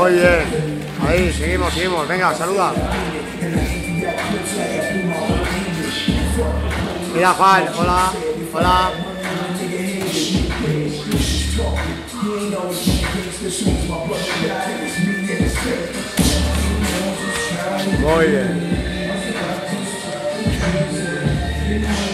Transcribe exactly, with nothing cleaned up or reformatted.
Muy bien. Ahí, seguimos, seguimos. Venga, saluda. Mira, Juan. Hola. Hola. Muy bien.